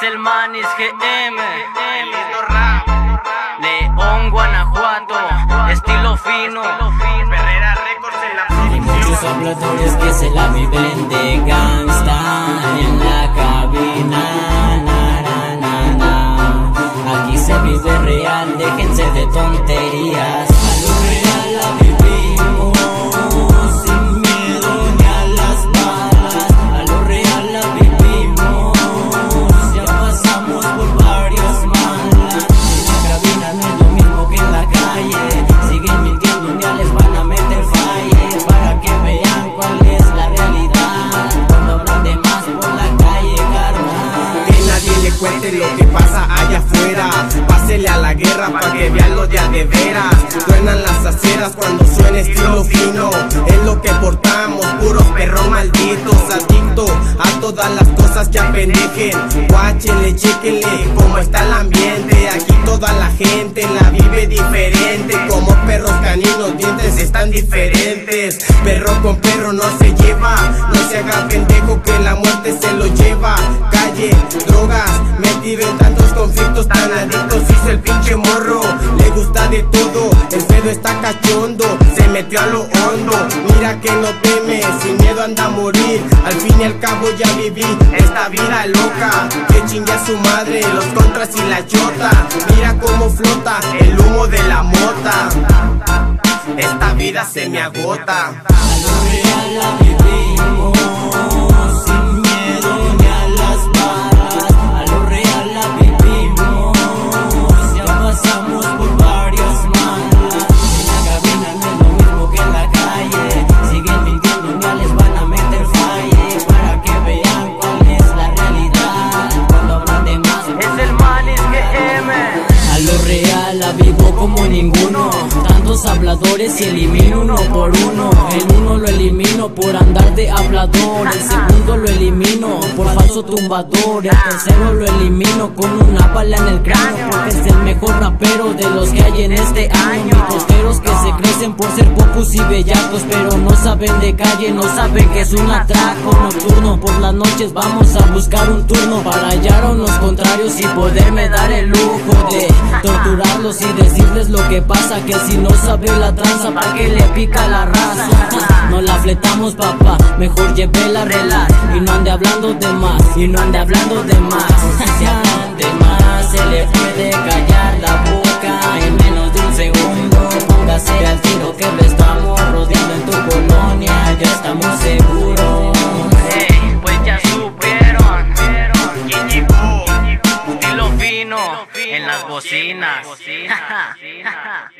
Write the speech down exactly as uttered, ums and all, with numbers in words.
el Manis G M, León, Guanajuato, estilo fino, Ferrera Records en la producción. Hay muchos habladores que se la viven de gangsta en la cabina, na, na, na, na. Aquí se vive real, déjense de tonterías. A lo real la vivimos, sin miedo ni a las balas. A lo real la vivimos, ya pasamos por varias malas. En la cabina no es lo mismo que en la calle, siguen mintiendo, un día les van a meter falle, para que vean cuál es la realidad, cuando hablan de más por la calle, carnal. Que nadie le cuente lo que pasa allá afuera, pásele a la guerra pa' que vean lo de a de veras. Truenan las aceras cuando suena estilo fino, es lo que portamos, puros perros malditos, adictos a todas las cosas que apendejen. Guáchenle, chéquenle cómo está el ambiente, aquí toda la gente la vive diferente. Como perros caninos, dientes están diferentes. Perro con perro no se lleva, no se haga pendejo que la muerte se lo lleva. Calle, drogas, metido en tantos conflictos tan adictos, hizo el pinche morro, le gusta de todo, el pedo está cachondo, se metió a lo hondo. Mira que no teme, sin miedo anda a morir, al fin y al cabo ya viví esta vida loca. Que chingue a su madre, los contras y la chota, mira cómo flota el humo de la mota. Esta vida se me agota. A lo real la vivimos, sin miedo ni a las balas. A lo real la vivimos, ya pasamos por varias malas. En la cabina no es lo mismo que en la calle, siguen mintiendo, un día les van a meter falle, para que vean cuál es la realidad, cuando hablan de más. Es el Manis G M. A lo real la vivo como ninguno, tantos habladores y elimino uno por uno. El uno lo elimino por andar de hablador, el segundo lo elimino por falso tumbador, el tercero lo elimino con una bala en el cráneo, porque es el mejor rapero de los que hay en este año. Mitoteros que se crecen por ser popus y bellacos, pero no saben de calle, no saben que es un atraco nocturno. Por las noches vamos a buscar un turno para hallar a unos contrarios y poderme dar el lujo de torturarlos y decirles lo que pasa, que si no sabe la tranza, pa' que le pica la raza. No la fletamos, papá, mejor lleve la relax y no ande hablando de más, y no ande hablando de más. Si hablan de más, se le puede callar la boca en menos de un segundo. Póngase al tiro que lo estamos rodeando en tu colonia, ya estamos seguros. Hey, pues ya supieron quién llegó, estilo fino en las bocinas.